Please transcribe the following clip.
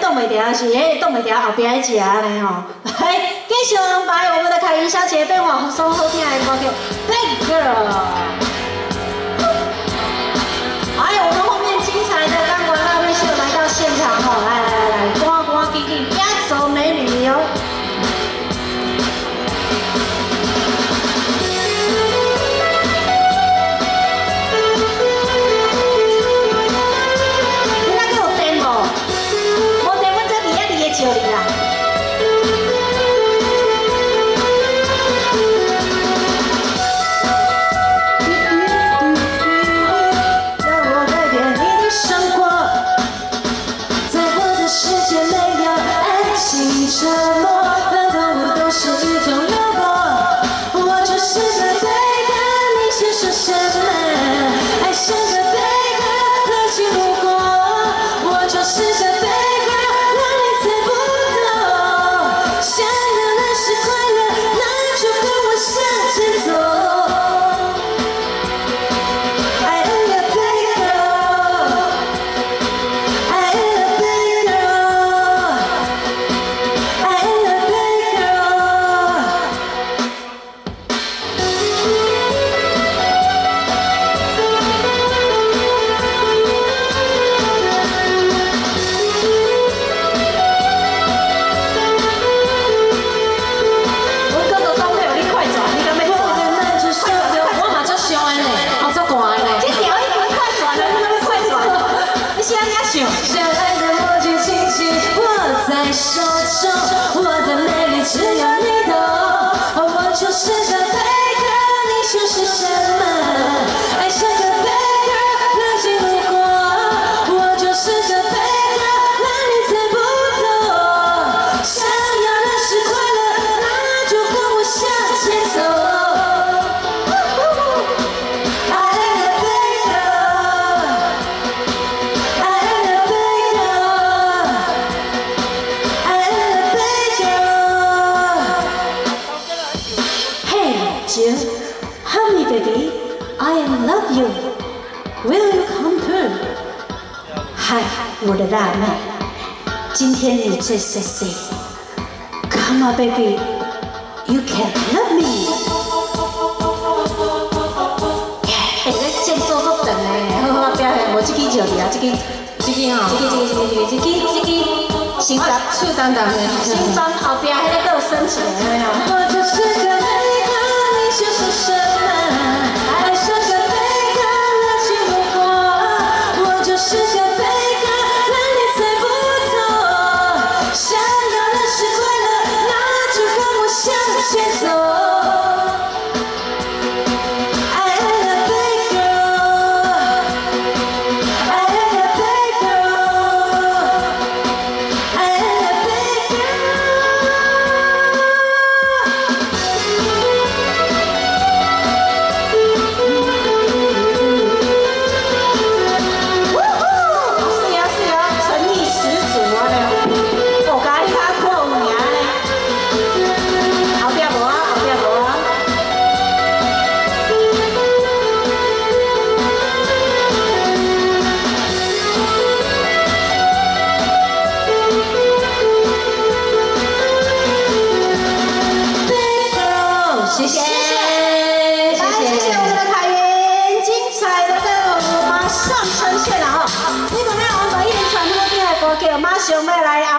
冻袂掉，是迄冻袂掉后边迄只安尼吼。来，继续安排我们的凯琳小姐变化送好听的歌曲《Bad Girl》。还有我们后面精彩的钢管大会秀来到现场吼，来，赶紧压轴美女哟！ 叫你啦！让我改变你的生活，在我的世界没有爱情折磨，反正我都是一种诱惑。我就是个贝壳，你先说什么？爱像个贝壳，热情如火。我就是个贝壳。 手中，我的美丽只有你懂。我就是个贝壳，你说是什么？爱像个贝壳，热情如火。我就是个贝壳，那你猜不懂。想要的是快乐，那就跟我向前走。 Honey baby, I love you. Will you come through? 嗨，我的辣妹，今天你最 sexy. Come on, baby, you can love me. 哎，这节奏足长的，好好表现。无这支就对啊，这支哦，心脏触当当的，心脏后边迄个都有升起来了。我就是个贝壳，你说是什么？ 爱像个贝壳，热情如火。我就是个贝壳，那你猜不透。想要的是快乐，那就跟我向前走。I am a bad girl, I am a bad girl, I am a bad girl. 谢谢我们的凯琳，精彩的歌舞马上呈现了哈！你们要安排一连串好听的歌曲，马上要来啊！